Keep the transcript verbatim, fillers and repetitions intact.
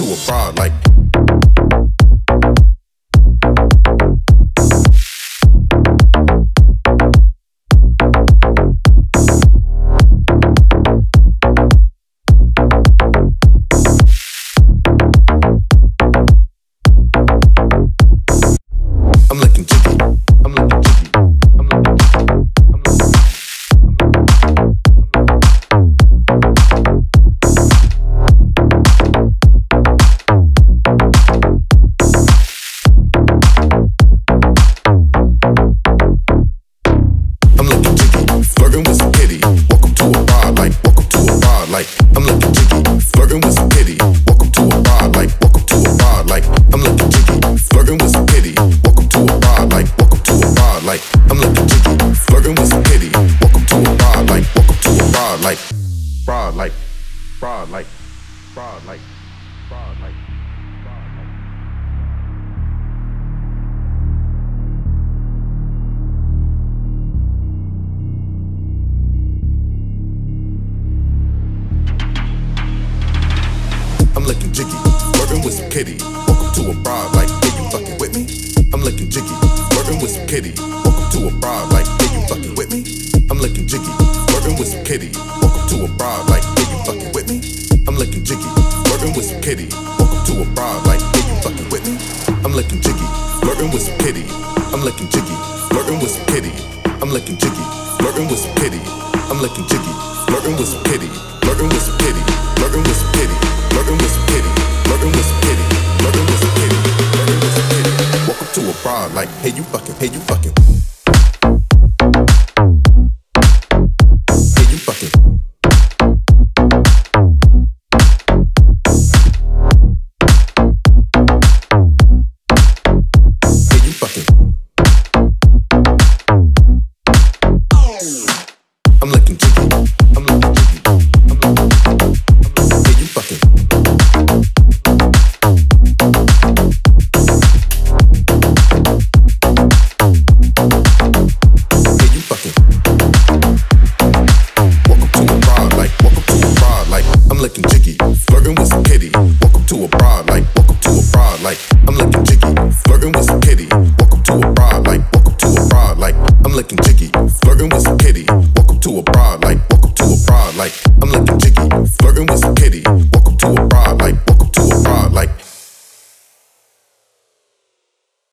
a broad like. I'm looking jiggy. I'm looking jiggy. I'm looking jiggy. I'm looking jiggy, flirting with some kitty. Welcome to a bar like, welcome to a bar like. I'm looking jiggy, flirting with some kitty. Welcome to a bar like, welcome to a bar like. I'm looking jiggy, flirting with some kitty. Welcome to a bar like, welcome to a bar like. I'm looking jiggy, flirting with some kitty. Welcome to a bar like, welcome to a bar like. Broad like, broad like, broad like, broad like. I'm looking jiggy, flirting with some kitty. Welcome to a broad like, hey, you fucking with me? I'm looking jiggy, flirting with some kitty. Welcome to a broad like, hey, you fucking with me? I'm looking jiggy, flirting with some kitty. Welcome to a broad like, hey, you fucking with me? I'm looking jiggy, flirting with some kitty. Welcome to a broad like, hey, you fucking with me? I'm looking jiggy, flirting with some kitty. I'm looking jiggy, flirting with some kitty. I'm looking jiggy, flirting with some kitty. I'm looking jiggy, flirting with some kitty. Flirting with some kitty, flirting with some kitty. Flirting with some kitty, flirting with some kitty, flirting with some kitty, flirting with some kitty. Welcome to a broad like, hey you fucking, hey you fucking. Hey you fucking. Hey you fucking. I'm looking jiggy, I'm looking jiggy, I'm looking jiggy. Hey you fucking. I'm looking jiggy, flirting with some kitty. Welcome to a broad like, welcome to a broad like. I'm looking jiggy, flirting with some kitty. Welcome to a broad like, welcome to a broad like. I'm looking